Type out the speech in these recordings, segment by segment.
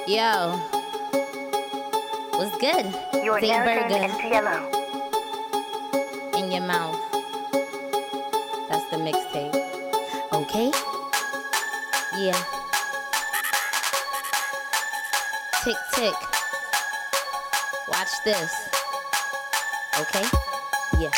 Yo, what's good? Your Say narrative burger is yellow. in your mouth. That's the mixtape. Okay? Yeah. Tick, tick. Watch this. Okay? Yeah.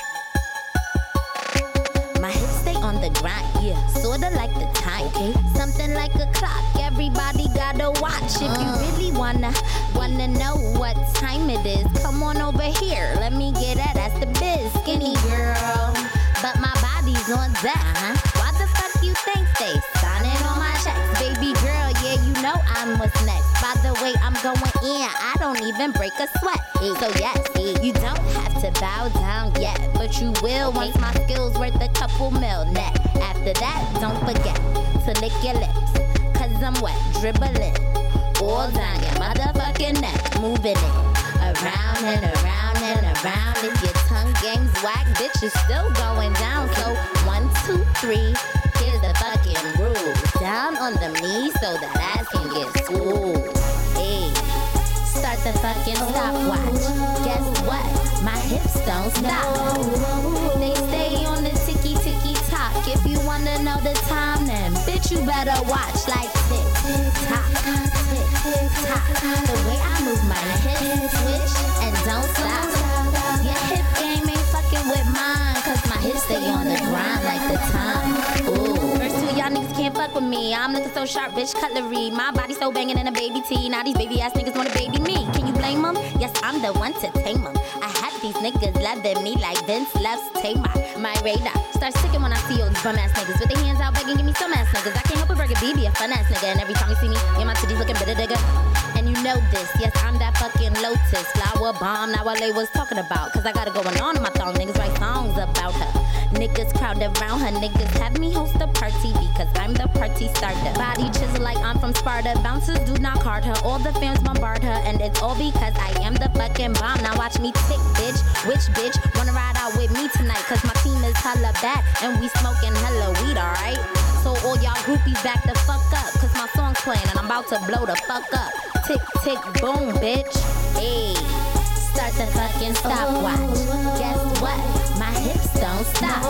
My hips stay on the grind, yeah. Sorta like the time, okay? Something like a clock, everybody gotta watch. If you really wanna know what time it is, come on over here, let me get that, that's the biz. Skinny girl, but my body's on that, Why the fuck you think they signing on my checks? Baby girl, yeah, you know I'm what's next. By the way, I'm going in, I don't even break a sweat. So yes, you don't have to bow down yet, but you will once my skills worth a couple mil net. After that, don't forget to lick your lips, cause I'm wet, dribbling all down your motherfucking neck, moving it around and around and around. If your tongue game's whack, bitch, it's still going down. So 1, 2, 3, here's the fucking groove. Down on the knees so that ass can get smooth. Hey, start the fucking stopwatch. Guess what? My hips don't stop. They stay on the ticky ticky tock. If you wanna know the time, then bitch, you better watch like tick tock, tick tock. The way I move my hips, switch and don't stop. Your hip game ain't fucking with mine, cause my hips stay on the grind like the time. Ooh. First two y'all niggas can't fuck with me. I'm looking so sharp, bitch, cutlery. My body so banging in a baby tee. Now these baby ass niggas wanna baby me. Can you blame them? Yes, I'm the one to tame them. I had these niggas loving me like Vince loves Tamar. My radar starts ticking when I see all these bum ass niggas with their hands out begging, give me some ass niggas. I can't help but be a fun ass nigga. And every time you see me, yeah, my titties looking bitter digger. And you know this, yes, I'm that fucking lotus flower bomb. Now what they was talking about, cause I got it going on in my thong. Niggas write songs about her. Niggas crowd around her. Niggas have me host a party because I'm the party starter. Body chisel like I'm from Sparta. Bouncers do not card her. All the fans bombard her. And it's all because I am the fucking bomb. Now watch me tick, bitch. Which bitch wanna ride out with me tonight? Cause my team is hella bad and we smoking hella weed, alright? So all y'all groupies back the fuck up, cause my song's playing and I'm about to blow the fuck up. Tick, tick, boom, bitch. Ayy, start the fucking stopwatch. Guess what? My hips don't stop.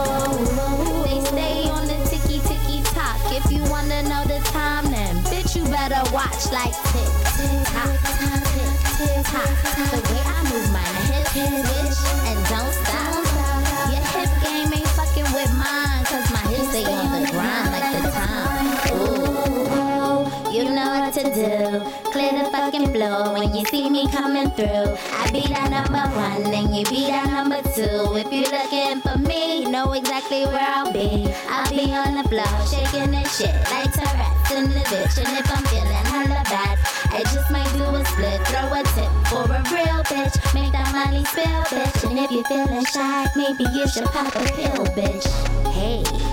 They stay on the ticky, ticky tock. If you wanna know the time, then bitch, you better watch like tick, tock, tick, tock. The way I move my hips, bitch, and don't stop. Your hip game ain't fucking with mine, cause my hips stay on the grind like the time. Ooh, you know what to do. Clear the fucking floor when you see me coming through. I be that number one and you be that number two. If you looking for me, you know exactly where I'll be. I'll be on the floor shaking this shit like Tourette's in the bitch. And if I'm feeling hella bad, I just might do a split, throw a tip for a real bitch. Make that money spill, bitch. And if you're feeling shy, maybe you should pop a pill, bitch. Hey.